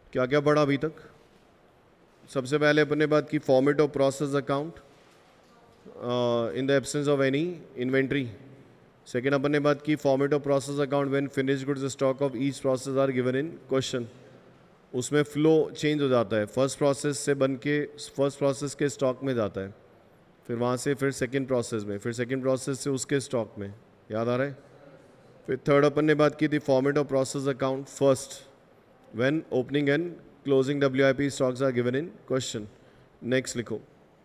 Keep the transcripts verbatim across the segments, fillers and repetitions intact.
क्या क्या पढ़ा अभी तक? सबसे पहले अपने बात की format of process account in the absence of any inventory. Second अपन ने बात की format of process account when finish goods stock of each process are given in question. उसमें फ्लो चेंज हो जाता है, फर्स्ट प्रोसेस से बन के फर्स्ट प्रोसेस के स्टॉक में जाता है, फिर वहाँ से फिर सेकंड प्रोसेस में, फिर सेकंड प्रोसेस से उसके स्टॉक में। याद आ रहा है? फिर थर्ड अपन ने बात की थी format of process account first when opening and closing W I P stocks are given in question. Next लिखो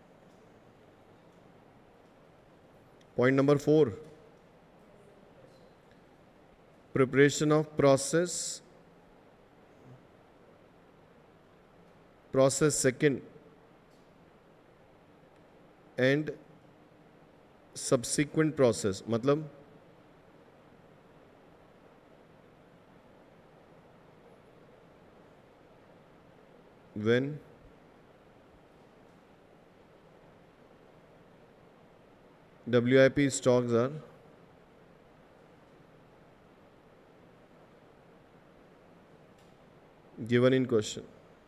point number four, preparation of process process second and subsequent process. मतलब when W I P stocks are given in question।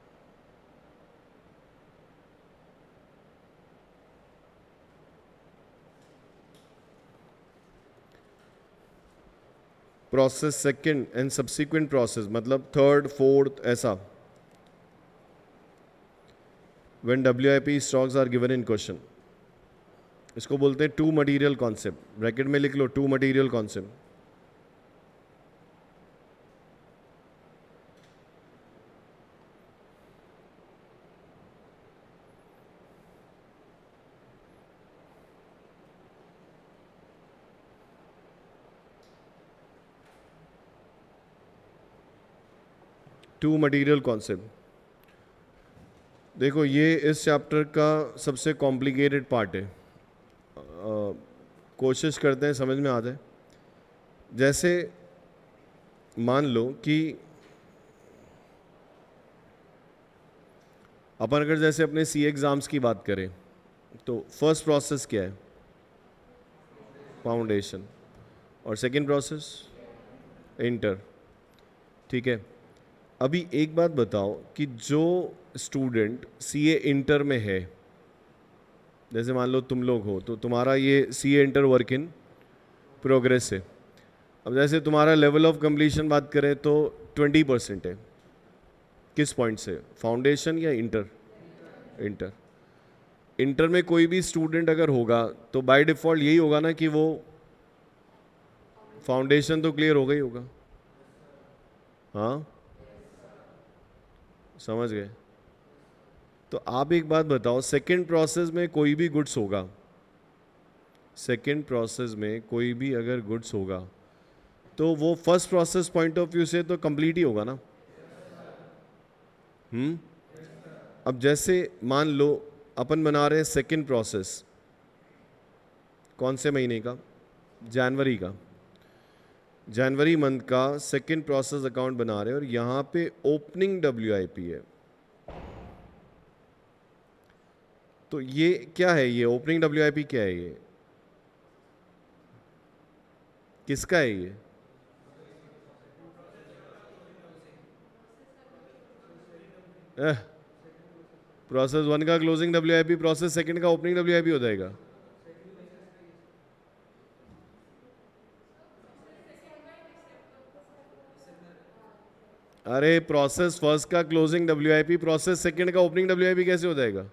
Process second and subsequent process मतलब third fourth ऐसा। When W I P stocks are given in question, इसको बोलते हैं to material concept. Bracket में लिख लो two material concept. Two material concept. देखो ये इस चैप्टर का सबसे कॉम्प्लिकेटेड पार्ट है। आ, कोशिश करते हैं समझ में आ जाए। जैसे मान लो कि अपन अगर जैसे अपने सी एग्ज़ाम्स की बात करें तो फर्स्ट प्रोसेस क्या है? फाउंडेशन। और सेकंड प्रोसेस इंटर। ठीक है, अभी एक बात बताओ कि जो स्टूडेंट सी ए इंटर में है, जैसे मान लो तुम लोग हो तो तुम्हारा ये C A inter work in progress है। अब जैसे तुम्हारा लेवल ऑफ कंप्लीशन बात करें तो ट्वेंटी परसेंट है। किस पॉइंट से? फाउंडेशन या इंटर? इंटर। इंटर में कोई भी स्टूडेंट अगर होगा तो बाय डिफ़ॉल्ट यही होगा ना कि वो फाउंडेशन तो क्लियर हो गई होगा। हाँ, समझ गए? तो आप एक बात बताओ, सेकंड प्रोसेस में कोई भी गुड्स होगा, सेकंड प्रोसेस में कोई भी अगर गुड्स होगा तो वो first process point of view से तो कंप्लीट ही होगा ना। हम्म अब जैसे मान लो अपन बना रहे हैं सेकंड प्रोसेस, कौन से महीने का? जनवरी का। जनवरी मंथ का सेकंड प्रोसेस अकाउंट बना रहे हैं और यहाँ पे ओपनिंग डब्ल्यू आई पी है। तो ये क्या है? ये ओपनिंग डब्ल्यू आई पी क्या है? ये किसका है? ये प्रोसेस वन का closing W I P, process second का ओपनिंग डब्ल्यू आई पी हो जाएगा। अरे प्रोसेस फर्स्ट का closing W I P, process second का ओपनिंग डब्ल्यू आई पी कैसे हो जाएगा?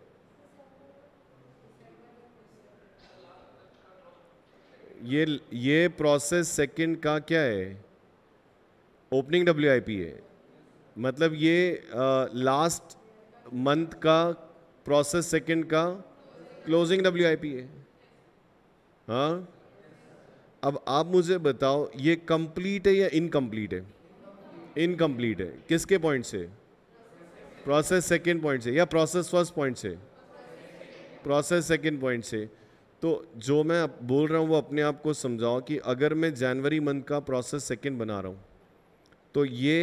ये ये प्रोसेस सेकंड का क्या है? ओपनिंग डब्ल्यू आई पी है। मतलब ये लास्ट मंथ का प्रोसेस सेकंड का क्लोजिंग डब्ल्यू आई पी है। हाँ, अब आप मुझे बताओ ये कंप्लीट है या इनकम्प्लीट है? इनकम्प्लीट है। किसके पॉइंट से? प्रोसेस सेकंड पॉइंट से या प्रोसेस फर्स्ट पॉइंट से? प्रोसेस सेकंड पॉइंट से। तो जो मैं बोल रहा हूँ वो अपने आप को समझाओ कि अगर मैं जनवरी मंथ का प्रोसेस सेकंड बना रहा हूँ तो ये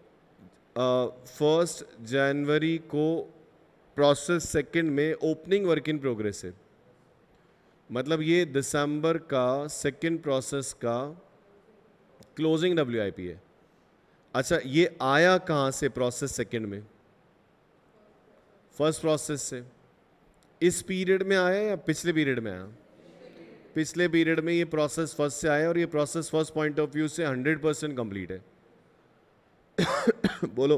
फर्स्ट जनवरी को प्रोसेस सेकंड में ओपनिंग वर्क इन प्रोग्रेस है। मतलब ये दिसंबर का सेकंड प्रोसेस का क्लोजिंग डब्ल्यू आई पी है। अच्छा, ये आया कहाँ से प्रोसेस सेकंड में? फर्स्ट प्रोसेस से। इस पीरियड में आया या पिछले पीरियड में आया? पिछले पीरियड में ये प्रोसेस फर्स्ट से आया और ये process first point of view से हंड्रेड परसेंट कंप्लीट है। बोलो।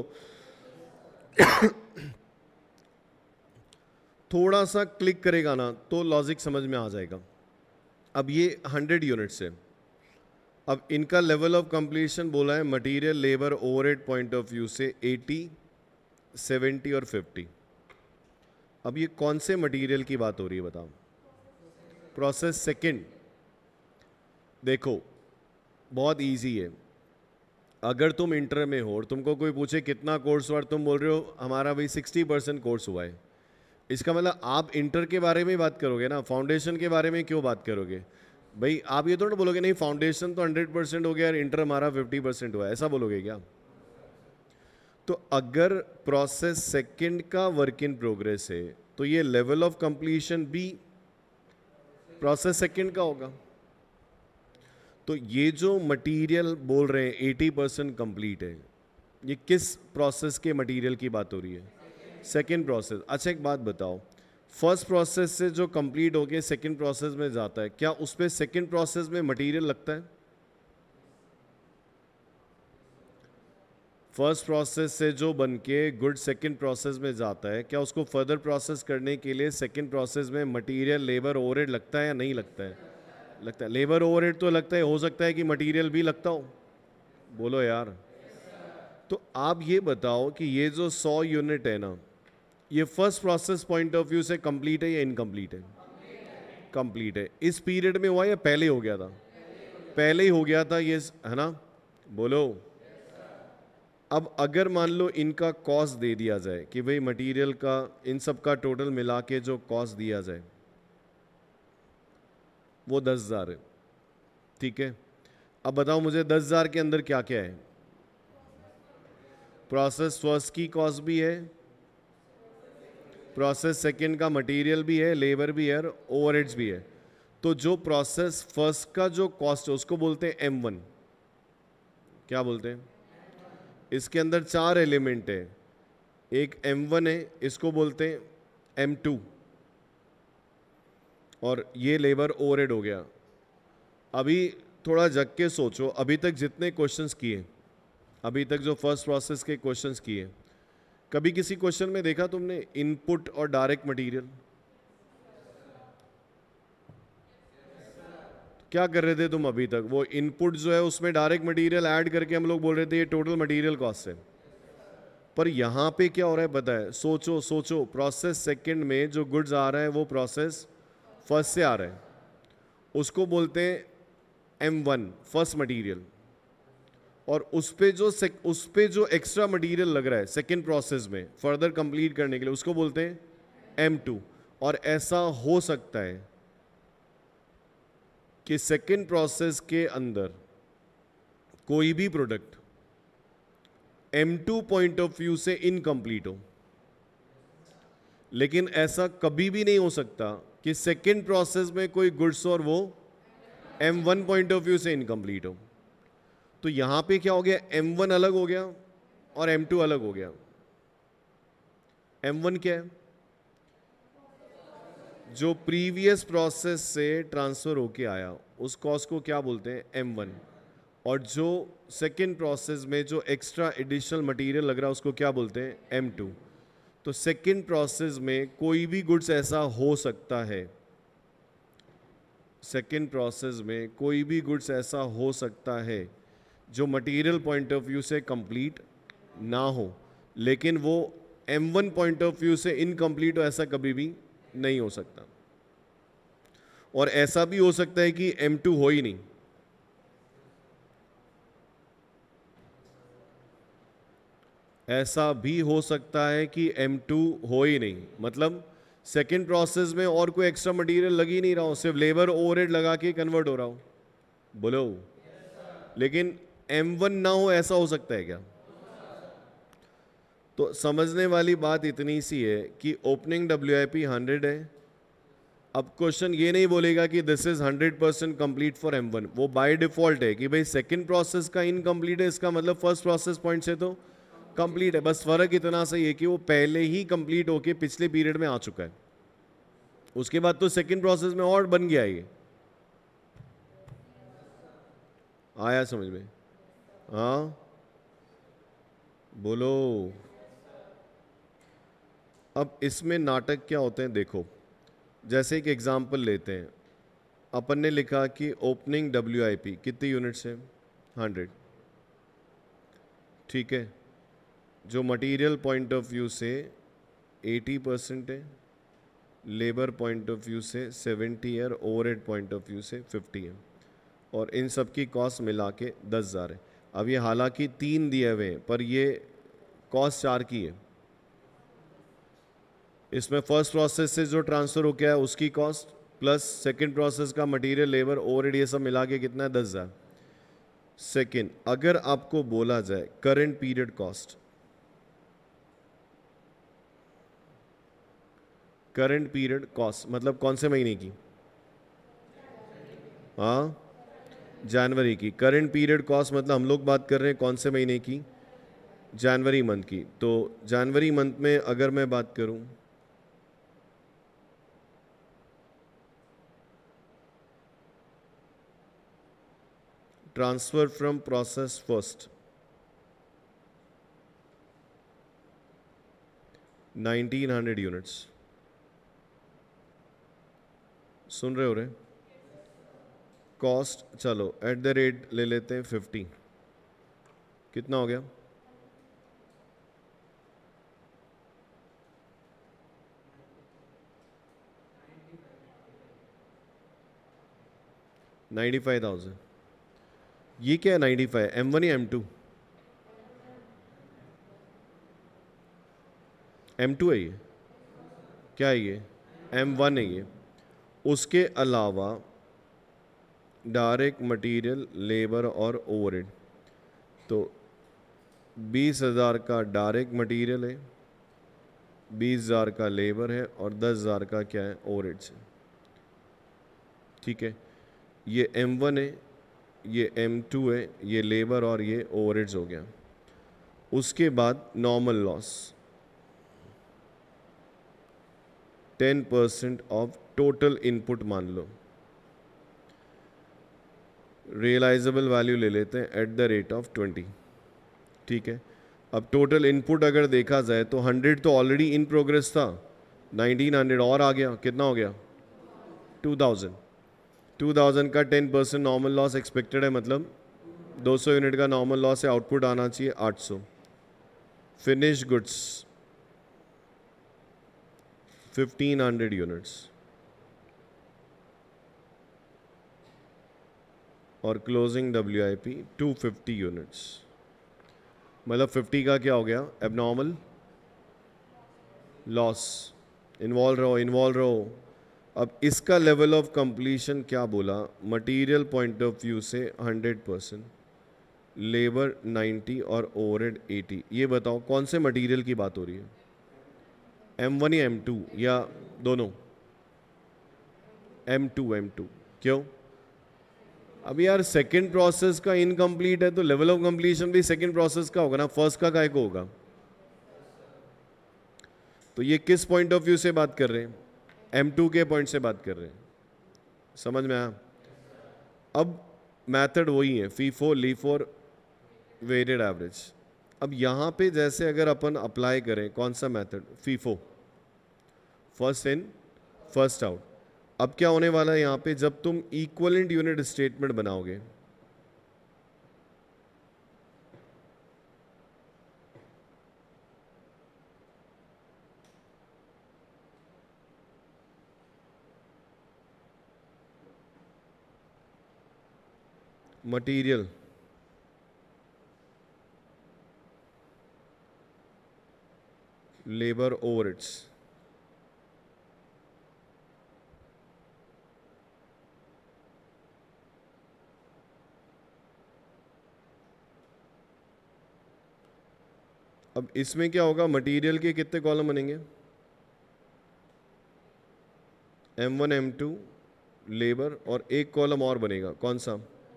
थोड़ा सा क्लिक करेगा ना तो लॉजिक समझ में आ जाएगा। अब ये हंड्रेड यूनिट्स है। अब इनका लेवल ऑफ कंप्लीशन बोला है material labour overhead point of view से एटी, सेवेंटी और फिफ्टी। अब ये कौन से मटेरियल की बात हो रही है बताओ? Process second. देखो बहुत इजी है। अगर तुम इंटर में हो और तुमको कोई पूछे कितना कोर्स हुआ, तुम बोल रहे हो हमारा भाई सिक्सटी परसेंट कोर्स हुआ है, इसका मतलब आप इंटर के बारे में ही बात करोगे ना, फाउंडेशन के बारे में क्यों बात करोगे? भाई आप ये थोड़ा बोलोगे नहीं फाउंडेशन तो हंड्रेड परसेंट हो गया और इंटर हमारा फिफ्टी परसेंट हुआ है, ऐसा बोलोगे क्या? तो अगर प्रोसेस सेकंड का वर्क इन प्रोग्रेस है तो ये लेवल ऑफ कंप्लीशन भी प्रोसेस सेकंड का होगा। तो ये जो मटेरियल बोल रहे हैं एटी परसेंट कंप्लीट है, ये किस प्रोसेस के मटेरियल की बात हो रही है? Second process. अच्छा एक बात बताओ, फर्स्ट प्रोसेस से जो कंप्लीट होके सेकेंड प्रोसेस में जाता है, क्या उस पर सेकेंड प्रोसेस में मटेरियल लगता है? फर्स्ट प्रोसेस से जो बन के गुड सेकेंड प्रोसेस में जाता है, क्या उसको फर्दर प्रोसेस करने के लिए सेकेंड प्रोसेस में मटेरियल लेबर ओवरहेड लगता है या नहीं लगता है? लगता है। लेबर ओवरहेड तो लगता है, हो सकता है कि मटेरियल भी लगता हो। बोलो यार। तो आप ये बताओ कि ये जो सौ यूनिट है ना, ये first process point of view से कंप्लीट है या इनकम्प्लीट है? कंप्लीट है। इस पीरियड में हुआ या पहले हो गया था? पहले ही हो गया था ये, है ना? बोलो। अब अगर मान लो इनका कॉस्ट दे दिया जाए कि भाई मटेरियल का इन सब का टोटल मिला के जो कॉस्ट दिया जाए वो दस हज़ार है, ठीक है? अब बताओ मुझे दस हज़ार के अंदर क्या क्या है? प्रोसेस फर्स्ट की कॉस्ट भी है, प्रोसेस सेकंड का मटेरियल भी है, लेबर भी है, ओवरहेड्स भी है। तो जो प्रोसेस फर्स्ट का जो कॉस्ट है उसको बोलते हैं एम वन। क्या बोलते हैं? इसके अंदर चार एलिमेंट है, एक एम वन है, इसको बोलते हैं एम टू, और ये लेबर ओवरहेड हो गया। अभी थोड़ा जग के सोचो, अभी तक जितने क्वेश्चंस किए, अभी तक जो फर्स्ट प्रोसेस के क्वेश्चंस किए, कभी किसी क्वेश्चन में देखा तुमने इनपुट और डायरेक्ट मटेरियल? क्या कर रहे थे तुम अभी तक? वो इनपुट जो है उसमें डायरेक्ट मटेरियल ऐड करके हम लोग बोल रहे थे ये टोटल मटेरियल कॉस्ट है। पर यहाँ पे क्या हो रहा है पता है? सोचो सोचो, प्रोसेस सेकंड में जो गुड्स आ रहा है वो प्रोसेस फर्स्ट से आ रहा है, उसको बोलते हैं एम वन फर्स्ट मटेरियल, और उस पे जो उस पे जो एक्स्ट्रा मटेरियल लग रहा है सेकंड प्रोसेस में फर्दर कंप्लीट करने के लिए उसको बोलते हैं एम टू। और ऐसा हो सकता है कि सेकंड प्रोसेस के अंदर कोई भी product M two point of view से इनकम्प्लीट हो, लेकिन ऐसा कभी भी नहीं हो सकता कि सेकंड प्रोसेस में कोई गुड्स और वो M one point of view से इनकम्प्लीट हो। तो यहां पे क्या हो गया? एम वन अलग हो गया और एम टू अलग हो गया। एम वन क्या है? जो प्रीवियस प्रोसेस से ट्रांसफर होके आया उस कॉस्ट को क्या बोलते हैं? M one. और जो सेकेंड प्रोसेस में जो एक्स्ट्रा एडिशनल मटेरियल लग रहा है उसको क्या बोलते हैं? M two. तो सेकेंड प्रोसेस में कोई भी गुड्स ऐसा हो सकता है, सेकेंड प्रोसेस में कोई भी गुड्स ऐसा हो सकता है जो मटेरियल पॉइंट ऑफ व्यू से कंप्लीट ना हो, लेकिन वो M one point of view से इनकम्प्लीट हो, ऐसा कभी भी नहीं हो सकता। और ऐसा भी हो सकता है कि एम टू हो ही नहीं। ऐसा भी हो सकता है कि एम टू हो ही नहीं, मतलब सेकेंड प्रोसेस में और कोई एक्स्ट्रा मटेरियल लग ही नहीं रहा हो, सिर्फ लेबर ओवरहेड लगा के कन्वर्ट हो रहा हो। बोलो। लेकिन एम वन ना हो, ऐसा हो सकता है क्या? तो समझने वाली बात इतनी सी है कि opening W I P hundred है, अब क्वेश्चन ये नहीं बोलेगा कि this is hundred percent complete for M one, वो बाय डिफॉल्ट है कि भाई सेकंड प्रोसेस का इनकम्प्लीट है, इसका मतलब फर्स्ट प्रोसेस पॉइंट से तो कंप्लीट है। बस फर्क इतना सा ही है कि वो पहले ही कंप्लीट होके पिछले पीरियड में आ चुका है, उसके बाद तो सेकंड प्रोसेस में और बन गया ये। आया समझ में? हाँ बोलो। अब इसमें नाटक क्या होते हैं देखो, जैसे एक एग्जांपल लेते हैं, अपन ने लिखा कि ओपनिंग डब्ल्यू आई पी कितनी यूनिट्स है, हंड्रेड, ठीक है, जो मटेरियल पॉइंट ऑफ व्यू से एटी परसेंट है, लेबर पॉइंट ऑफ व्यू से सेवेंटी है, और ओवरहेड पॉइंट ऑफ व्यू से फिफ्टी है, और इन सब की कॉस्ट मिला के दस हज़ार है। अब ये हालांकि तीन दिए हुए हैं पर ये कॉस्ट चार की है, इसमें फर्स्ट प्रोसेस से जो ट्रांसफ़र हो गया है उसकी कॉस्ट प्लस सेकंड प्रोसेस का मटेरियल, लेबर, ओवरहेड, ये सब मिला के कितना है, दस हज़ार। सेकेंड, अगर आपको बोला जाए current period cost, current period cost मतलब कौन से महीने की? हाँ जनवरी की। करंट पीरियड कॉस्ट मतलब हम लोग बात कर रहे हैं कौन से महीने की? जनवरी मंथ की। तो जनवरी मंथ में अगर मैं बात करूं, transfer from process first nineteen hundred units, सुन रहे हो रे? कॉस्ट चलो एट द रेट ले लेते हैं फिफ्टी, कितना हो गया? Ninety five thousand. ये क्या है नाइन्टी फाइव? एम वन या एम टू? एम टू है ये, क्या है ये? एम वन है ये। उसके अलावा डायरेक्ट मटेरियल, लेबर और ओवरहेड, तो बीस हज़ार का डायरेक्ट मटेरियल है, बीस हज़ार का लेबर है और दस हज़ार का क्या है, ओवरहेड्स है, ठीक है। ये एम वन है, ये एम टू है, ये लेबर और ये ओवरहेड्स हो गया। उसके बाद normal loss ten percent of total input मान लो, रियलाइजेबल वैल्यू ले लेते हैं at the rate of twenty, ठीक है। अब टोटल इनपुट अगर देखा जाए तो हंड्रेड तो ऑलरेडी इन प्रोग्रेस था, नाइनटीन हंड्रेड और आ गया, कितना हो गया? Two thousand. टू थाउजेंड का ten percent normal loss expected है, मतलब दो सौ यूनिट का नॉर्मल लॉस से आउटपुट आना चाहिए आठ सौ। Finish goods fifteen hundred units और closing W I P two fifty units, मतलब फिफ्टी का क्या हो गया? Abnormal loss. इन्वॉल्व रहो, इन्वॉल्व रहो। अब इसका लेवल ऑफ कंप्लीशन क्या बोला? मटेरियल पॉइंट ऑफ व्यू से हंड्रेड परसेंट, लेबर नाइन्टी और ओवरहेड एटी। ये बताओ कौन से मटेरियल की बात हो रही है? एम वन या एम टू या दोनों? M two, M two. क्यों? अब यार सेकंड प्रोसेस का इनकम्प्लीट है तो लेवल ऑफ कंप्लीशन भी सेकंड प्रोसेस का होगा ना, फर्स्ट का काय को होगा? तो ये किस पॉइंट ऑफ व्यू से बात कर रहे हैं? एम टू के पॉइंट से बात कर रहे हैं, समझ में आया? अब मेथड वही है, फीफो, लीफो, वेटेड एवरेज। अब यहाँ पे जैसे अगर अपन अप्लाई करें कौन सा method? FIFO, first in first out. अब क्या होने वाला है यहाँ पे, जब तुम इक्वलेंट यूनिट स्टेटमेंट बनाओगे, मटेरियल, लेबर, ओवरहेड्स, अब इसमें क्या होगा? मटेरियल के कितने कॉलम बनेंगे? M one M two labour और एक कॉलम और बनेगा, कौन सा?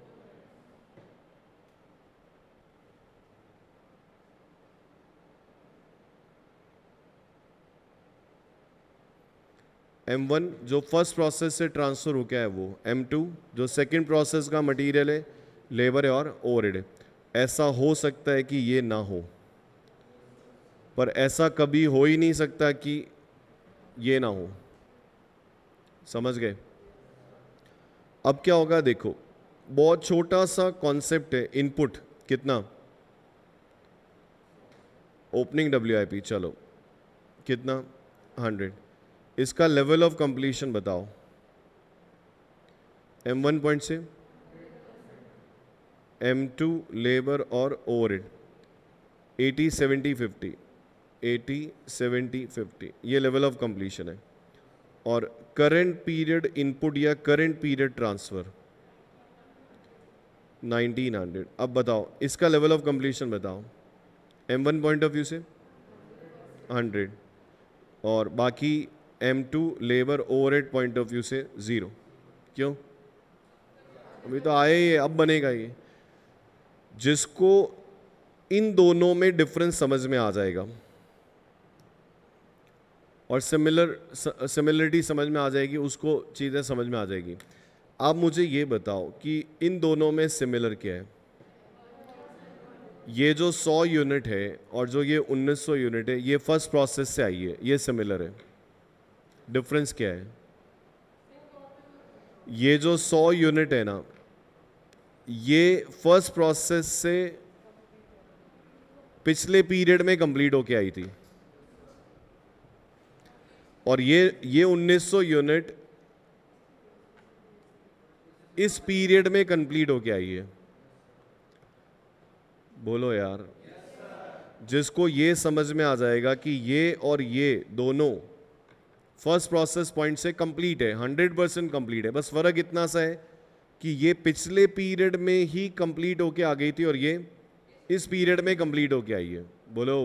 एम वन जो फर्स्ट प्रोसेस से ट्रांसफर हो गया है वो, एम टू जो सेकंड प्रोसेस का मटेरियल है, लेबर है और ओवरहेड है। ऐसा हो सकता है कि ये ना हो, पर ऐसा कभी हो ही नहीं सकता कि ये ना हो। समझ गए? अब क्या होगा देखो, बहुत छोटा सा कॉन्सेप्ट है, इनपुट कितना, ओपनिंग डब्ल्यू आई पी, चलो कितना, हंड्रेड। इसका लेवल ऑफ कंप्लीशन बताओ, एम वन पॉइंट से एम टू लेबर और overhead, eighty seventy fifty, eighty seventy fifty, ये लेवल ऑफ कंप्लीशन है। और करंट पीरियड इनपुट या current period transfer nineteen hundred. अब बताओ इसका लेवल ऑफ कंप्लीशन बताओ, M one point of view से हंड्रेड और बाकी M two labour overhead point of view से ज़ीरो। क्यों? अभी तो आए ही है, अब बनेगा ये। जिसको इन दोनों में डिफरेंस समझ में आ जाएगा और सिमिलर सिमिलरिटी समझ में आ जाएगी, उसको चीज़ें समझ में आ जाएगी। आप मुझे ये बताओ कि इन दोनों में सिमिलर क्या है? ये जो सौ यूनिट है और जो ये उन्नीस सौ यूनिट है, ये फर्स्ट प्रोसेस से आई है, ये सिमिलर है। डिफरेंस क्या है? ये जो सौ यूनिट है ना, ये फर्स्ट प्रोसेस से पिछले पीरियड में कंप्लीट होके आई थी और ये ये उन्नीस सौ यूनिट इस पीरियड में कंप्लीट होके आई है। बोलो यार। जिसको ये समझ में आ जाएगा कि ये और ये दोनों फर्स्ट प्रोसेस पॉइंट से कंप्लीट है, हंड्रेड परसेंट कंप्लीट है, बस फर्क इतना सा है कि ये पिछले पीरियड में ही कंप्लीट होके आ गई थी और ये इस पीरियड में कंप्लीट होके आई है। बोलो।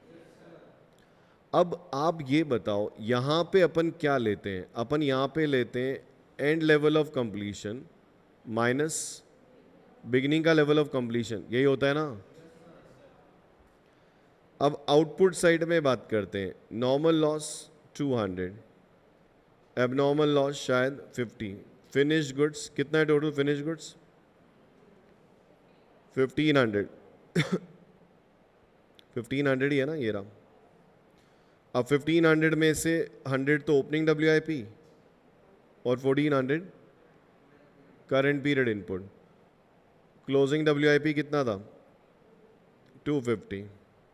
अब आप ये बताओ, यहाँ पे अपन क्या लेते हैं? अपन यहाँ पे लेते हैं end level of completion minus beginning का लेवल ऑफ कंप्लीशन, यही होता है ना। अब आउटपुट साइड में बात करते हैं, normal loss two hundred, abnormal loss शायद फिफ्टी, फिनिश गुड्स कितना है total? Finish goods fifteen hundred fifteen hundred ही है ना, ये रहा। अब फिफ्टीन हंड्रेड में से हंड्रेड तो ओपनिंग डब्ल्यू आई पी और fourteen hundred current period input. Closing W I P कितना था? Two fifty.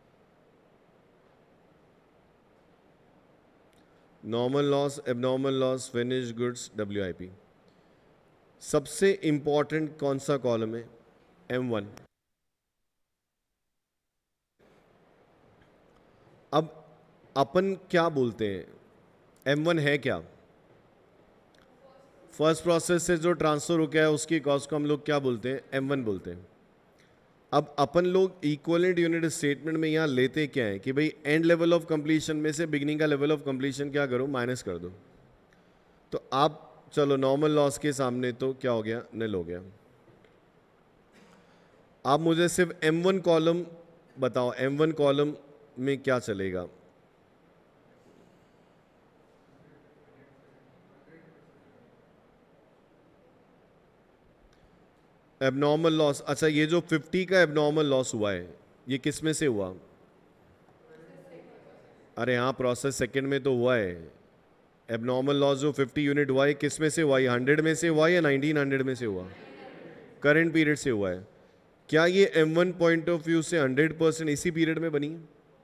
Normal loss, abnormal loss, finish goods, W I P. सबसे इंपॉर्टेंट कौन सा कॉलम है? M one. अब अपन क्या बोलते हैं, एम वन है क्या? फर्स्ट प्रोसेस से जो ट्रांसफर हो गया है उसकी कॉस्ट को हम लोग क्या बोलते हैं? एम वन बोलते हैं। अब अपन लोग इक्विवेलेंट यूनिट स्टेटमेंट में यहाँ लेते क्या है कि भाई एंड लेवल ऑफ कंप्लीशन में से बिगिनिंग का लेवल ऑफ कंप्लीशन क्या करो? माइनस कर दो। तो आप चलो नॉर्मल लॉस के सामने तो क्या हो गया? निल हो गया। आप मुझे सिर्फ एम वन कॉलम बताओ, एम वन कॉलम में क्या चलेगा? Abnormal loss. अच्छा, ये जो फिफ्टी का एबनॉर्मल लॉस हुआ है ये किस में से हुआ? अरे हाँ, प्रोसेस सेकंड में तो हुआ है। एबनॉर्मल लॉस जो फिफ्टी यूनिट हुआ है किस में से हुआ? ये हंड्रेड में से हुआ या नाइनटीन हंड्रेड में से हुआ? करंट पीरियड से हुआ है। क्या ये M one point of view से हंड्रेड परसेंट इसी पीरियड में बनी?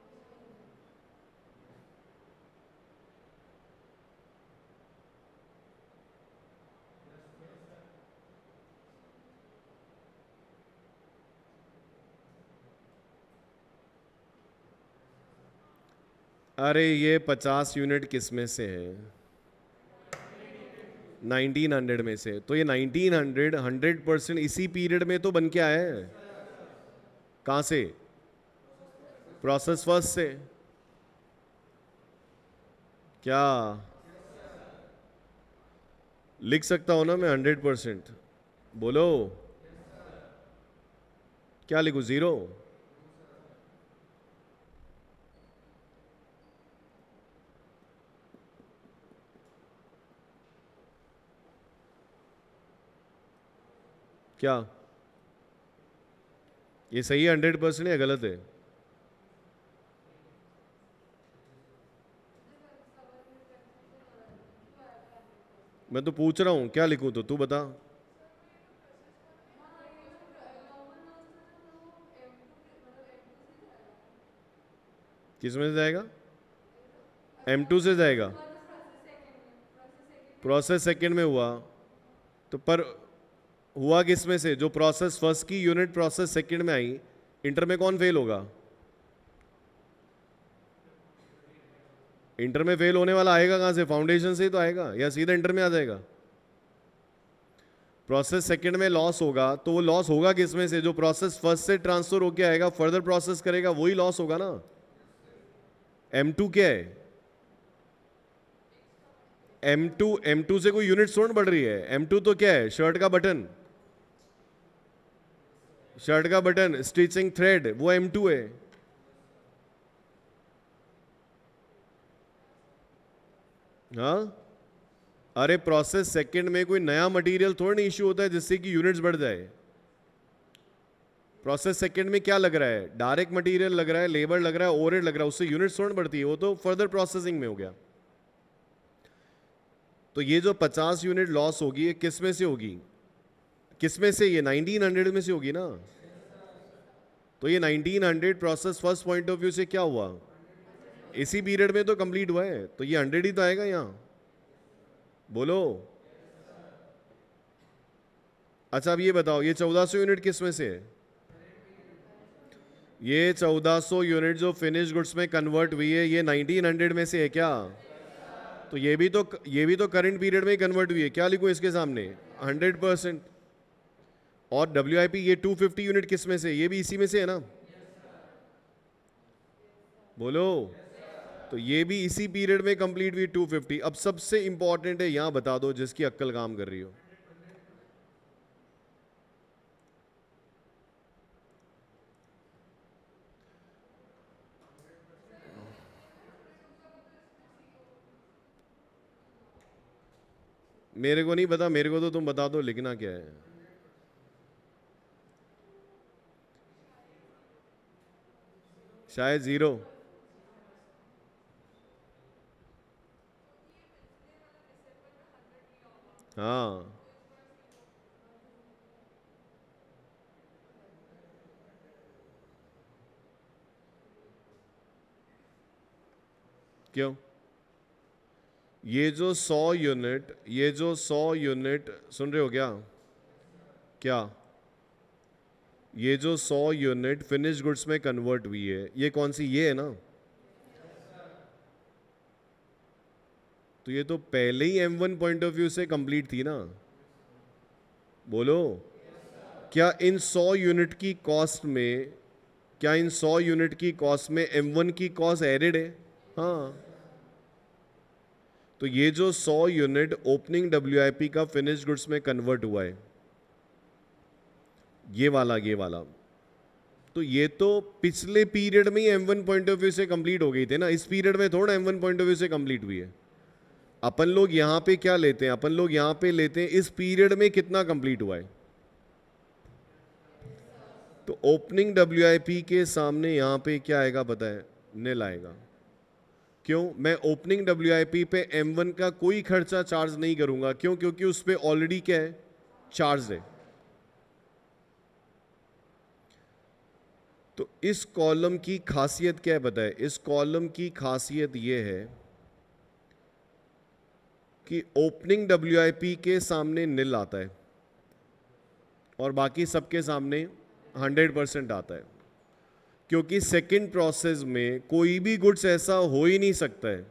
अरे ये पचास यूनिट किस में से है? नाइनटीन हंड्रेड में से। तो ये नाइनटीन हंड्रेड हंड्रेड परसेंट इसी पीरियड में तो बन के आया है। कहाँ से? प्रोसेस फर्स्ट से। क्या लिख सकता हूं ना मैं हंड्रेड परसेंट? बोलो क्या लिखूं? जीरो? क्या ये सही है हंड्रेड परसेंट या गलत है? मैं तो पूछ रहा हूं क्या लिखूं, तो तू बता। किस में से जाएगा? एम टू से जाएगा। प्रोसेस सेकंड में हुआ तो पर हुआ किस में से? जो प्रोसेस फर्स्ट की यूनिट प्रोसेस सेकंड में आई, इंटर में कौन फेल होगा? इंटर में फेल होने वाला आएगा कहां से? फाउंडेशन से ही तो आएगा, या सीधा इंटर में आ जाएगा? प्रोसेस सेकंड में लॉस होगा तो वो लॉस होगा किस में से? जो प्रोसेस फर्स्ट से ट्रांसफर होके आएगा, फर्दर प्रोसेस करेगा, वही लॉस होगा ना। एम टू क्या है? एम टू एम टू से कोई यूनिट थोड़ी बढ़ रही है। एम टू तो क्या है? शर्ट का बटन, शर्ट का बटन, स्टिचिंग थ्रेड, वो एम टू है। हाँ, अरे प्रोसेस सेकंड में कोई नया मटेरियल थोड़ा नहीं इश्यू होता है जिससे कि यूनिट्स बढ़ जाए। प्रोसेस सेकंड में क्या लग रहा है? डायरेक्ट मटेरियल लग रहा है, लेबर लग रहा है, ओवरहेड लग रहा है, उससे यूनिट्स थोड़ा बढ़ती है, वो तो फर्दर प्रोसेसिंग में हो गया। तो ये जो पचास यूनिट लॉस होगी ये किस में से होगी? किस में से? ये नाइनटीन हंड्रेड में से होगी ना। तो ये nineteen hundred process first point of view से क्या हुआ? इसी पीरियड में तो कंप्लीट हुआ है, तो ये हंड्रेड ही तो आएगा यहां। बोलो। अच्छा अब ये बताओ, ये चौदह सौ यूनिट किस में से है? ये चौदह सौ यूनिट जो फिनिश गुड्स में कन्वर्ट हुई है, ये नाइनटीन हंड्रेड में से है क्या? तो ये भी तो ये भी तो करंट पीरियड में ही कन्वर्ट हुई है। क्या लिखूं इसके सामने? Hundred percent. और डब्ल्यू आई पी ये टू फिफ्टी यूनिट किस में से? ये भी इसी में से है ना। बोलो। तो ये भी इसी पीरियड में कंप्लीट हुई टू फिफ्टी। अब सबसे इंपॉर्टेंट है, यहां बता दो जिसकी अक्कल काम कर रही हो। मेरे को नहीं पता, मेरे को तो तुम बता दो लिखना क्या है। शायद जीरो। हाँ, क्यों? ये जो सौ यूनिट ये जो सौ यूनिट सुन रहे हो क्या? क्या ये जो सौ यूनिट फिनिश गुड्स में कन्वर्ट हुई है, ये कौन सी? ये है ना। तो ये तो पहले ही M one point of view से कंप्लीट थी ना। बोलो। क्या इन सौ यूनिट की कॉस्ट में क्या इन सौ यूनिट की कॉस्ट में एम वन की कॉस्ट एडेड है? हाँ। तो ये जो सौ यूनिट ओपनिंग डब्ल्यूआईपी का फिनिश गुड्स में कन्वर्ट हुआ है, ये वाला ये वाला तो ये तो पिछले पीरियड में ही M one point of view से कंप्लीट हो गई थी ना। इस पीरियड में थोड़ा M one point of view से कंप्लीट हुई है। अपन लोग यहां पे क्या लेते हैं? अपन लोग यहां पे लेते हैं इस पीरियड में कितना कंप्लीट हुआ है। तो ओपनिंग डब्ल्यूआईपी के सामने यहां पे क्या आएगा पता है? नील आएगा। क्यों? मैं ओपनिंग डब्ल्यूआईपी पे एम वन का कोई खर्चा चार्ज नहीं करूंगा। क्यों? क्योंकि उस पे ऑलरेडी क्या है? चार्ज है। तो इस कॉलम की खासियत क्या है पता है? इस कॉलम की खासियत यह है कि ओपनिंग डब्ल्यूआईपी के सामने नील आता है और बाकी सबके सामने हंड्रेड परसेंट आता है। क्योंकि सेकंड प्रोसेस में कोई भी गुड्स ऐसा हो ही नहीं सकता है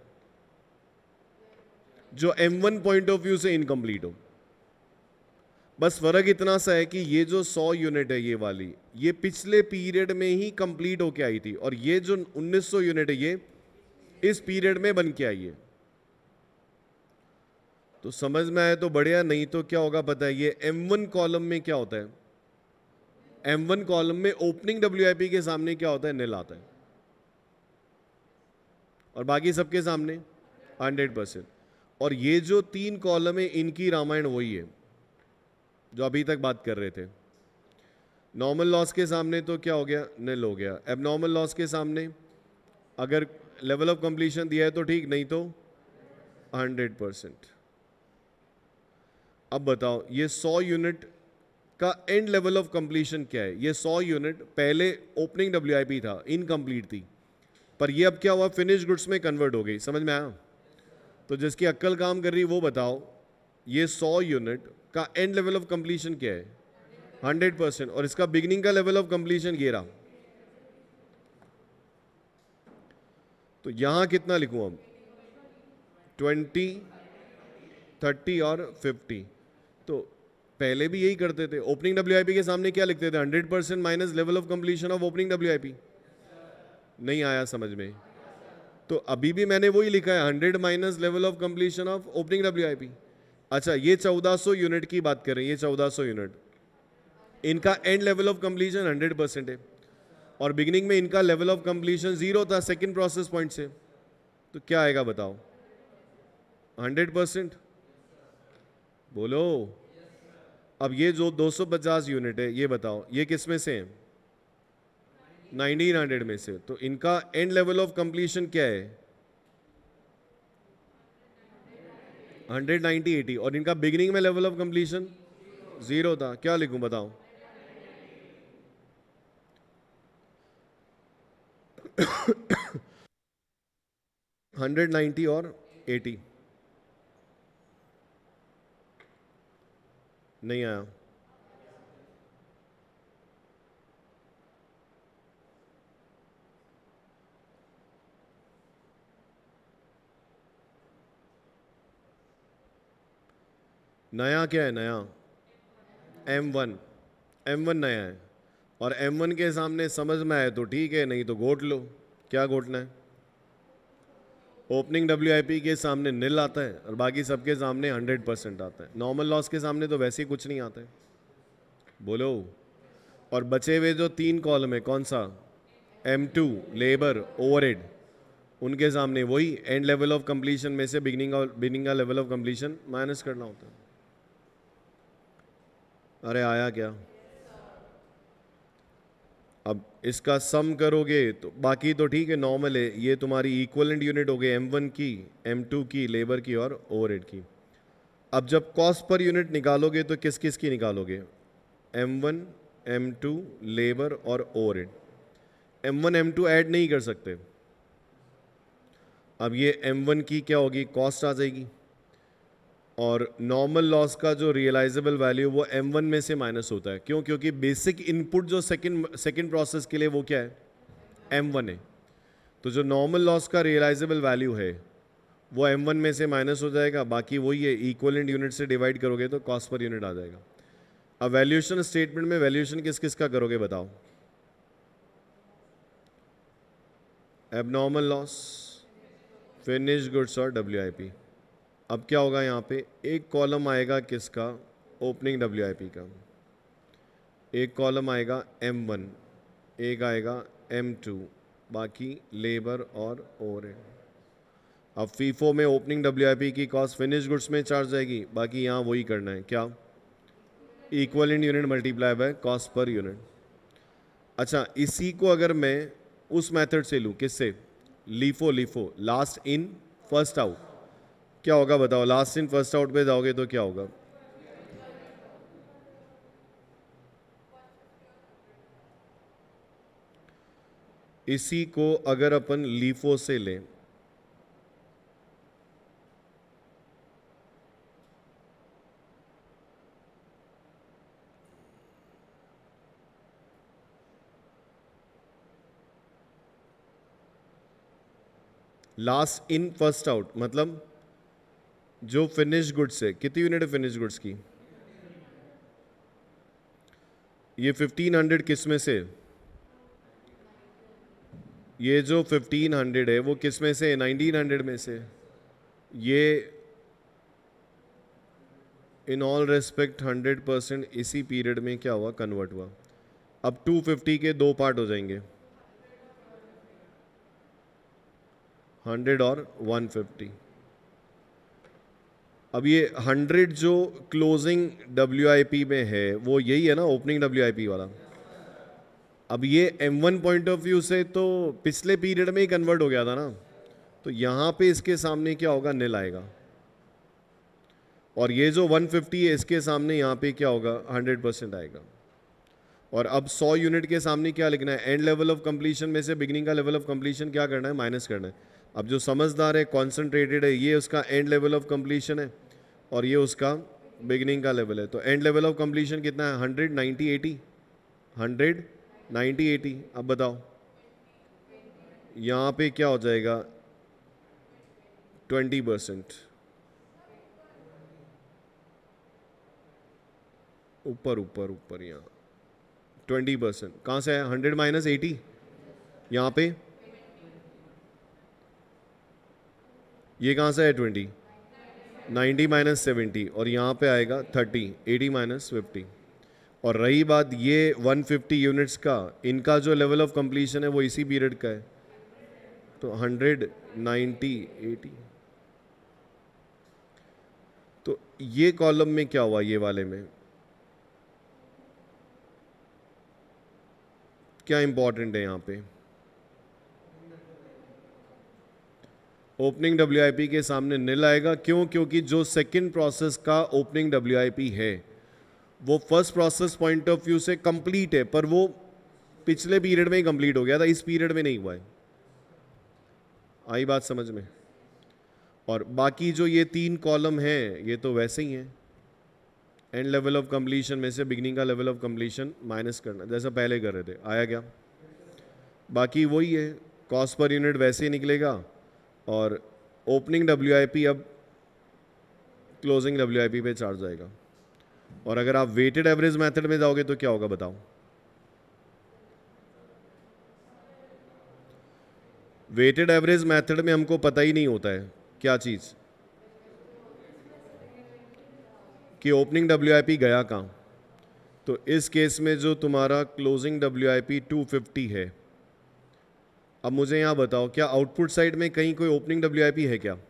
जो M one point of view से इनकम्प्लीट हो। बस फर्क इतना सा है कि ये जो सौ यूनिट है ये वाली, ये पिछले पीरियड में ही कंप्लीट होके आई थी, और ये जो उन्नीस सौ यूनिट है ये इस पीरियड में बन के आई है। तो समझ में आए तो बढ़िया, नहीं तो क्या होगा पता है, ये एम वन कॉलम में क्या होता है, एम वन कॉलम में ओपनिंग डब्ल्यूआईपी के सामने क्या होता है, निल आता है, और बाकी सबके सामने हंड्रेड परसेंट। और ये जो तीन कॉलम है इनकी रामायण वही है जो अभी तक बात कर रहे थे। नॉर्मल लॉस के सामने तो क्या हो गया, निल हो गया। एबनॉर्मल लॉस के सामने अगर लेवल ऑफ कंप्लीशन दिया है तो ठीक, नहीं तो हंड्रेड परसेंट। अब बताओ ये सौ यूनिट का एंड लेवल ऑफ कंप्लीशन क्या है। ये सौ यूनिट पहले ओपनिंग डब्ल्यूआईपी था, इनकम्प्लीट थी, पर ये अब क्या हुआ, फिनिश गुड्स में कन्वर्ट हो गई। समझ में आया? तो जिसकी अक्ल काम कर रही वो बताओ, ये सौ यूनिट का एंड लेवल ऑफ कंप्लीशन क्या है, हंड्रेड परसेंट, और इसका बिगिनिंग का लेवल ऑफ कंप्लीशन ये रहा। तो यहां कितना लिखूं अब, ट्वेंटी, थर्टी और फिफ्टी। तो पहले भी यही करते थे, ओपनिंग डब्ल्यूआईपी के सामने क्या लिखते थे, hundred percent minus level of completion of opening W I P. नहीं आया समझ में? तो अभी भी मैंने वही लिखा है, hundred minus level of completion of opening W I P. अच्छा, ये चौदह सौ यूनिट की बात करें, ये चौदह सौ यूनिट, इनका end level of completion hundred percent है, और बिगिनिंग में इनका लेवल ऑफ कंप्लीशन जीरो था सेकंड प्रोसेस पॉइंट से। तो क्या आएगा बताओ, हंड्रेड परसेंट? बोलो। अब ये जो दो सौ पचास यूनिट है, ये बताओ ये किस में से है, नाइनटीन हंड्रेड में से। तो इनका एंड लेवल ऑफ कंप्लीशन क्या है, हंड्रेड, नाइनटी, एटी, और इनका बिगिनिंग में लेवल ऑफ कंप्लीशन जीरो था। क्या लिखूं बताओ, हंड्रेड, नाइनटी और एटी। नहीं आया? नया क्या है, नया एम वन, एम वन नया है, और एम वन के सामने समझ में आए तो ठीक है, नहीं तो घोट लो। क्या घोटना है, ओपनिंग डब्ल्यूआईपी के सामने निल आता है और बाकी सबके सामने हंड्रेड परसेंट आता है। नॉर्मल लॉस के सामने तो वैसे ही कुछ नहीं आता है। बोलो। और बचे हुए जो तीन कॉलम है, कौन सा, एम टू, लेबर, ओवरहेड, उनके सामने वही एंड लेवल ऑफ कंप्लीशन में से बिगिनिंग और बिगिनिंग का लेवल ऑफ कंप्लीशन माइनस करना होता है। अरे आया क्या? अब इसका सम करोगे तो बाकी तो ठीक है, नॉर्मल है। ये तुम्हारी इक्वलेंट यूनिट हो गई एम वन की, एम टू की, लेबर की और ओवरहेड की। अब जब कॉस्ट पर यूनिट निकालोगे तो किस किस की निकालोगे, M one, M two, labour और overhead. M one M two add नहीं कर सकते। अब ये एम वन की क्या होगी, कॉस्ट आ जाएगी, और नॉर्मल लॉस का जो रियलाइजेबल वैल्यू वो एम वन में से माइनस होता है। क्यों? क्योंकि बेसिक इनपुट जो सेकंड सेकंड प्रोसेस के लिए वो क्या है, एम वन है। तो जो नॉर्मल लॉस का रियलाइजेबल वैल्यू है वो एम वन में से माइनस हो जाएगा, बाकी वही है, इक्वलेंट यूनिट से डिवाइड करोगे तो कॉस्ट पर यूनिट आ जाएगा। अब वैल्यूएशन स्टेटमेंट में वैल्यूएशन किस किस का करोगे बताओ, एबनॉर्मल लॉस, फिनिश गुड्स और डब्ल्यूआईपी। अब क्या होगा, यहाँ पे एक कॉलम आएगा किसका, ओपनिंग डब्ल्यूआईपी का, एक कॉलम आएगा एम वन, एक आएगा एम टू, बाकी लेबर और ओवरहेड। अब फीफो में ओपनिंग डब्ल्यूआईपी की कॉस्ट फिनिश गुड्स में चार्ज जाएगी, बाकी यहाँ वही करना है, क्या, equivalent unit multiply by cost per unit. अच्छा, इसी को अगर मैं उस मेथड से लूँ, किससे, LIFO, LIFO last in first out, क्या होगा बताओ, लास्ट इन फर्स्ट आउट पे जाओगे तो क्या होगा, इसी को अगर अपन लीफो से लें, लास्ट इन फर्स्ट आउट मतलब जो फिनिश गुड्स है, कितनी यूनिट है फिनिश गुड्स की, ये फिफ्टीन हंड्रेड किस में से, ये जो फिफ्टीन हंड्रेड है वो किस में से, नाइनटीन हंड्रेड में से। ये in all respect hundred percent इसी पीरियड में क्या हुआ, कन्वर्ट हुआ। अब टू फिफ्टी के दो पार्ट हो जाएंगे, हंड्रेड और वन फिफ्टी। अब ये हंड्रेड जो क्लोजिंग डब्ल्यू आई पी में है वो यही है ना, ओपनिंग डब्ल्यू आई पी वाला। अब ये M one point of view से तो पिछले पीरियड में ही कन्वर्ट हो गया था ना, तो यहाँ पे इसके सामने क्या होगा, नील आएगा। और ये जो वन फिफ्टी है इसके सामने यहाँ पे क्या होगा, हंड्रेड परसेंट आएगा। और अब सौ यूनिट के सामने क्या लिखना है, एंड लेवल ऑफ कंप्लीशन में से बिगिनिंग का लेवल ऑफ कंप्लीशन क्या करना है, माइनस करना है। अब जो समझदार है, कॉन्सेंट्रेटेड है, ये उसका एंड लेवल ऑफ कंप्लीशन है और ये उसका बिगिनिंग का लेवल है। तो एंड लेवल ऑफ कंप्लीशन कितना है, hundred, ninety, eighty, hundred, ninety, eighty. अब बताओ यहाँ पे क्या हो जाएगा, ट्वेंटी परसेंट ऊपर ऊपर ऊपर, यहाँ ट्वेंटी परसेंट कहाँ से है, हंड्रेड माइनस एटी, यहाँ पे ये कहाँ से है, ट्वेंटी, नाइन्टी माइनस सेवेंटी, और यहाँ पे आएगा थर्टी, एटी माइनस फिफ्टी। और रही बात ये वन फिफ्टी यूनिट्स का, इनका जो लेवल ऑफ कंप्लीशन है वो इसी पीरियड का है, तो हंड्रेड, नाइन्टी, एटी। तो ये कॉलम में क्या हुआ, ये वाले में क्या इंपॉर्टेंट है, यहाँ पे ओपनिंग डब्ल्यू आई पी के सामने नील आएगा। क्यों, क्योंकि जो सेकंड प्रोसेस का ओपनिंग डब्ल्यू आई पी है वो first process point of view से कंप्लीट है, पर वो पिछले पीरियड में ही कंप्लीट हो गया था, इस पीरियड में नहीं हुआ है। आई बात समझ में। और बाकी जो ये तीन कॉलम हैं ये तो वैसे ही हैं, एंड लेवल ऑफ कंप्लीशन में से बिगिनिंग का लेवल ऑफ कंप्लीशन माइनस करना, जैसा पहले कर रहे थे। आया क्या, बाकी वही है, कॉस्ट पर यूनिट वैसे ही निकलेगा और ओपनिंग डब्ल्यू आई पी अब क्लोजिंग डब्ल्यू आई पी पे चार्ज जाएगा। और अगर आप वेटेड एवरेज मेथड में जाओगे तो क्या होगा बताओ, वेटेड एवरेज मेथड में हमको पता ही नहीं होता है क्या चीज, कि ओपनिंग डब्ल्यू आई पी गया कहाँ। तो इस केस में जो तुम्हारा closing W I P two fifty है, अब मुझे यहाँ बताओ क्या आउटपुट साइड में कहीं कोई ओपनिंग डब्ल्यू आई पी है क्या,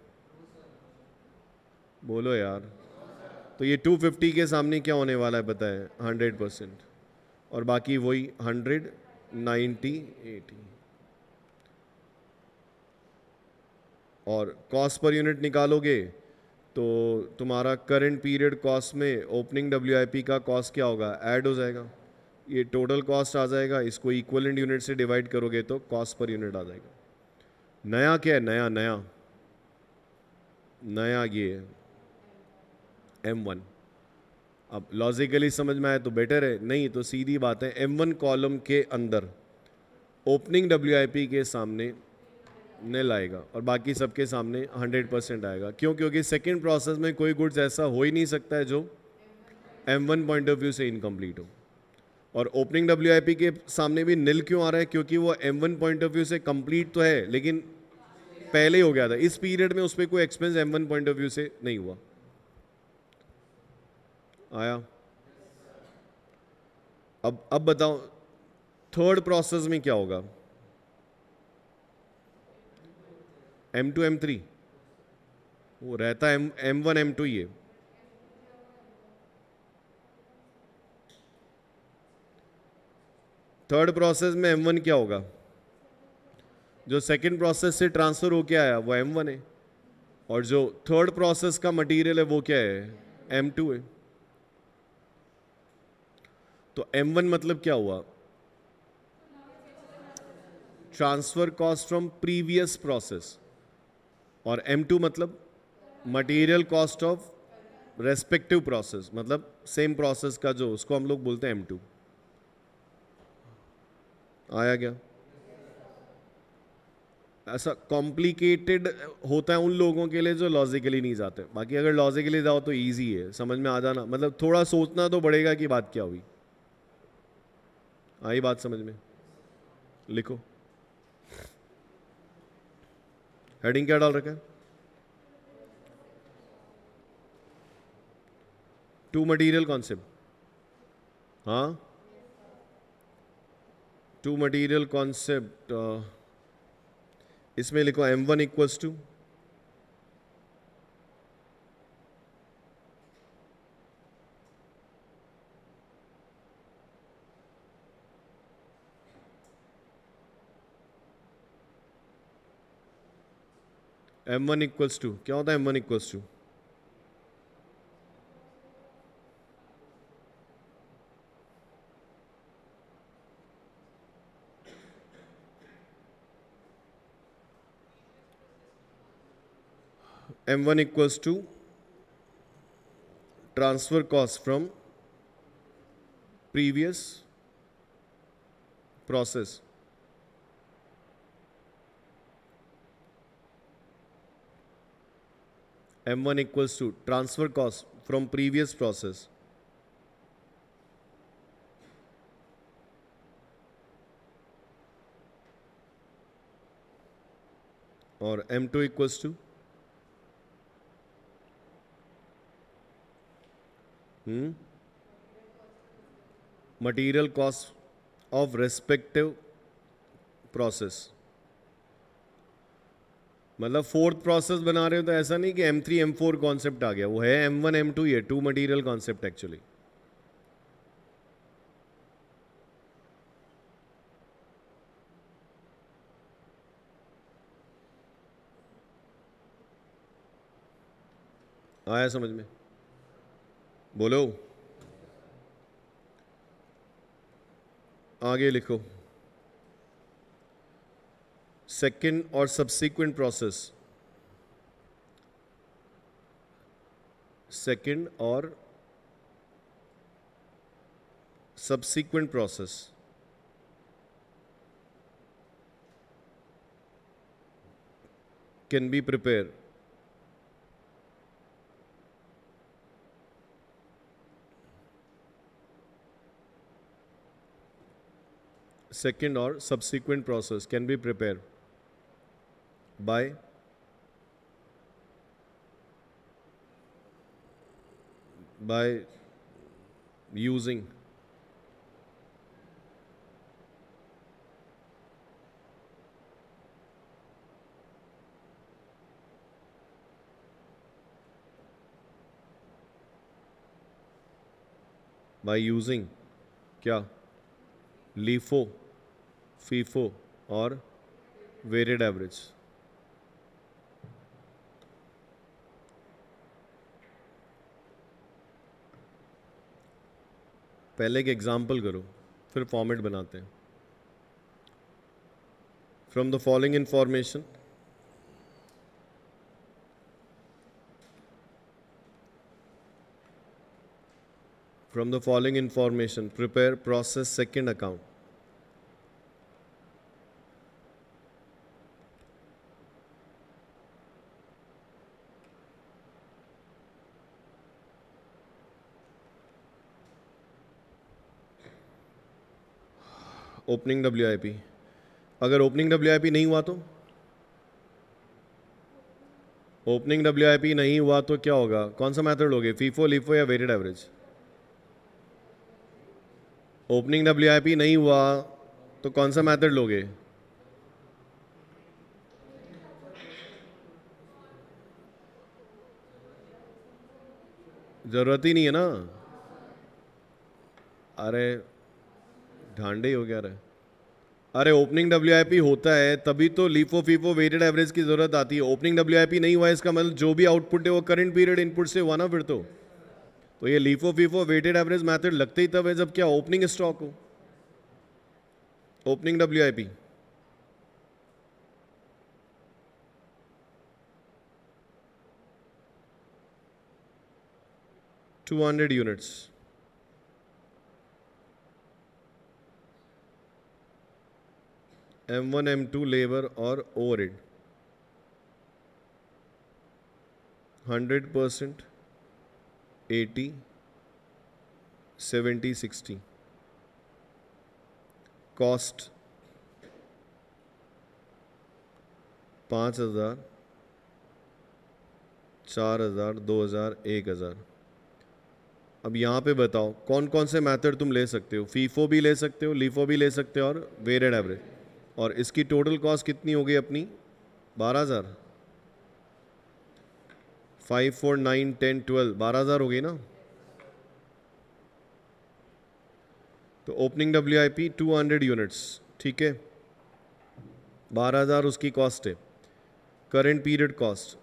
बोलो यार। तो ये टू फिफ्टी के सामने क्या होने वाला है पता है, हंड्रेड परसेंट, और बाकी वही हंड्रेड, नाइन्टी, एटी। और कॉस्ट पर यूनिट निकालोगे तो तुम्हारा करंट पीरियड कॉस्ट में ओपनिंग डब्ल्यू आई पी का कॉस्ट क्या होगा, ऐड हो जाएगा, ये टोटल कॉस्ट आ जाएगा, इसको इक्वलेंट यूनिट से डिवाइड करोगे तो कॉस्ट पर यूनिट आ जाएगा। नया क्या है, नया नया नया ये है एम वन। अब लॉजिकली समझ में आए तो बेटर है, नहीं तो सीधी बात है, एम वन कॉलम के अंदर ओपनिंग डब्ल्यू आई पी के सामने नील आएगा और बाकी सबके सामने हंड्रेड परसेंट आएगा। क्यों, क्योंकि सेकेंड प्रोसेस में कोई गुड्स ऐसा हो ही नहीं सकता है जो M one point of view से इनकम्प्लीट हो। और ओपनिंग डब्ल्यू आई पी के सामने भी नील क्यों आ रहा है, क्योंकि वो M one point of view से कंप्लीट तो है लेकिन पहले हो गया था, इस पीरियड में उस पर कोई expense M one point of view से नहीं हुआ। आया। अब अब बताओ थर्ड प्रोसेस में क्या होगा, एम टू एम थ्री वो रहता है, M M one M two ये। थर्ड प्रोसेस में एम वन क्या होगा, जो सेकंड प्रोसेस से ट्रांसफर होके आया वो एम वन है, और जो थर्ड प्रोसेस का मटेरियल है वो क्या है, एम टू है। तो एम वन मतलब क्या हुआ, transfer cost from previous process, और एम टू मतलब material cost of respective process, मतलब सेम प्रोसेस का जो, उसको हम लोग बोलते हैं एम टू। आया क्या। ऐसा कॉम्प्लिकेटेड होता है उन लोगों के लिए जो लॉजिकली नहीं जाते, बाकी अगर लॉजिकली जाओ तो इजी है, समझ में आ जाना, मतलब थोड़ा सोचना तो पड़ेगा कि बात क्या हुई। आई बात समझ में, लिखो हेडिंग क्या डाल रखा है, टू मटीरियल कॉन्सेप्ट, हाँ टू मटीरियल कॉन्सेप्ट, इसमें लिखो M one equals to M one equals to क्या होता है? M one equals to M one equals to transfer cost from previous process M one equals to transfer cost from previous process और M two equals to hmm? material cost of respective process। मतलब fourth process बना रहे हो तो ऐसा नहीं कि M three M four concept आ गया, वो है एम वन एम टू, ये टू मटीरियल कॉन्सेप्ट एक्चुअली। आया समझ में? बोलो आगे लिखो। सेकेंड और सब्सीक्वेंट प्रोसेस, सेकेंड और subsequent process can be prepare second or subsequent process can be prepared by by using by using क्या? लीफो, फीफो और वेटेड एवरेज। पहले एक एग्जाम्पल करो फिर फॉर्मेट बनाते हैं। From the following information from the following information prepare process second account. Opening W I P, अगर opening W I P नहीं हुआ तो ओपनिंग डब्ल्यू आई पी नहीं हुआ तो क्या होगा? कौन सा मेथड लोगे? फीफो, लीफो या weighted average? Opening W I P नहीं हुआ तो कौन सा मेथड लोगे? जरूरत ही नहीं है ना। अरे ढांडे ही हो गया रे। अरे ओपनिंग डब्ल्यू आई पी होता है तभी तो लीफो फीफो वेटेड एवरेज की जरूरत आती है। ओपनिंग डब्ल्यू आई पी नहीं हुआ इसका मतलब जो भी आउटपुट है वो करंट पीरियड इनपुट से हुआ ना फिर तो तो ये LIFO FIFO weighted average method लगते ही तब है जब क्या? ओपनिंग स्टॉक हो। Opening W I P two hundred units, M one M two labour और overhead hundred percent, eighty, seventy, sixty. Cost पाँच हज़ार, चार हज़ार, दो हज़ार, एक हज़ार। अब यहाँ पे बताओ कौन कौन से मेथड तुम ले सकते हो। फीफो भी ले सकते हो, लीफो भी ले सकते हो, और वेटेड एवरेज। और इसकी टोटल कॉस्ट कितनी हो गई अपनी? बारह हज़ार। Five four nine ten twelve, बारह हज़ार हो गई ना। तो opening W I P two hundred units, ठीक है, बारह हज़ार उसकी कॉस्ट है। Current period cost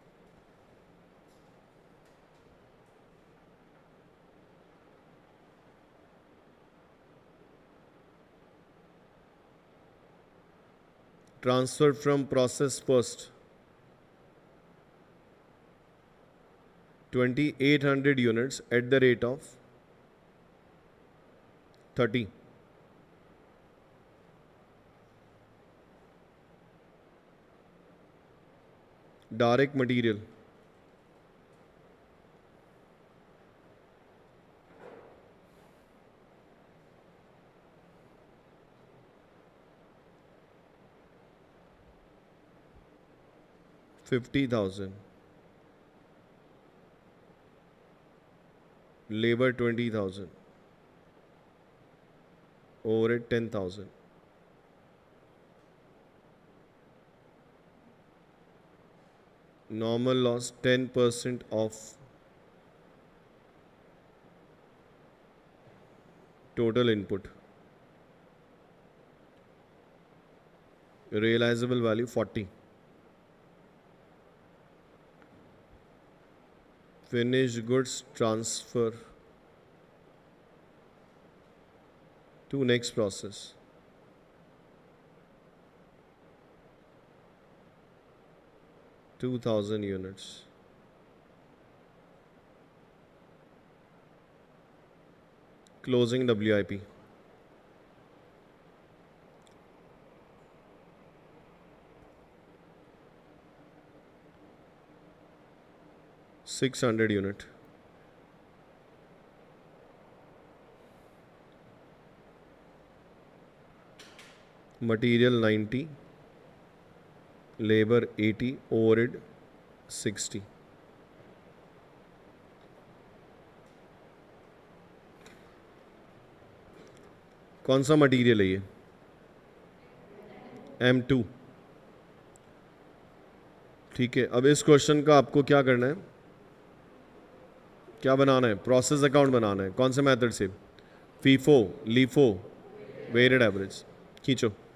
transferred from process first twenty-eight hundred units at the rate of thirty. Direct material fifty thousand, labor twenty thousand, overhead ten thousand. Normal loss ten percent of total input. Realizable value forty. Finished goods transfer to next process. two thousand units. Closing W I P. six hundred unit. Material ninety. Labor eighty, overhead sixty. कौन सा material है ये? M to, ठीक है। अब इस question का आपको क्या करना है, क्या बनाना है? प्रोसेस अकाउंट बनाना है। कौन से मेथड से? FIFO, LIFO, weighted average. खींचो।